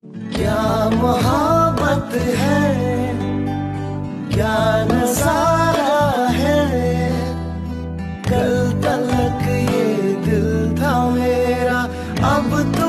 क्या मोहब्बत है, क्या नजारा है। कल तक ये दिल था मेरा, अब तो